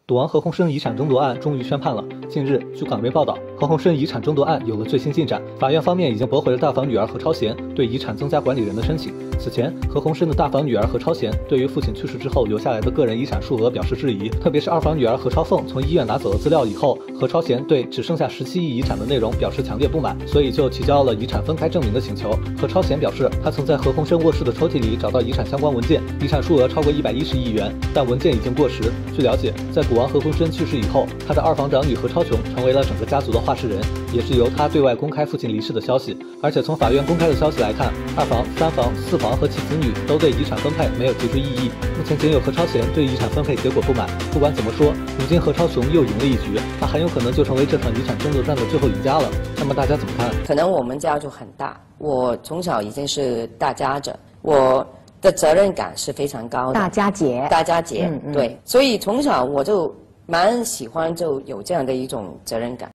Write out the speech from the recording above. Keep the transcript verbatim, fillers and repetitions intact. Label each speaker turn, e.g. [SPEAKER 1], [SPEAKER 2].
[SPEAKER 1] 赌王何鸿燊遗产争夺案终于宣判了。近日，据港媒报道，何鸿燊遗产争夺案有了最新进展，法院方面已经驳回了大房女儿何超贤对遗产增加管理人的申请。此前，何鸿燊的大房女儿何超贤对于父亲去世之后留下来的个人遗产数额表示质疑，特别是二房女儿何超凤从医院拿走了资料以后，何超贤对只剩下十七亿遗产的内容表示强烈不满，所以就提交了遗产分开证明的请求。何超贤表示，他曾在何鸿燊卧室的抽屉里找到遗产相关文件，遗产数额超过一百一十亿元，但文件已经过时。据了解，在赌王何鸿燊去世以后，他的二房长女何超琼成为了整个家族的话事人，也是由他对外公开父亲离世的消息。而且从法院公开的消息来看，二房、三房、四房和其子女都对遗产分配没有提出异议。目前仅有何超贤对遗产分配结果不满。不管怎么说，如今何超琼又赢了一局，他很有可能就成为这场遗产争夺战的最后赢家了。那么大家怎么看？
[SPEAKER 2] 可能我们家就很大，我从小已经是大家者，我的责任感是非常高的。
[SPEAKER 3] 大家姐，
[SPEAKER 2] 大家姐，
[SPEAKER 3] 嗯嗯
[SPEAKER 2] 对，所以从小我就蛮喜欢就有这样的一种责任感。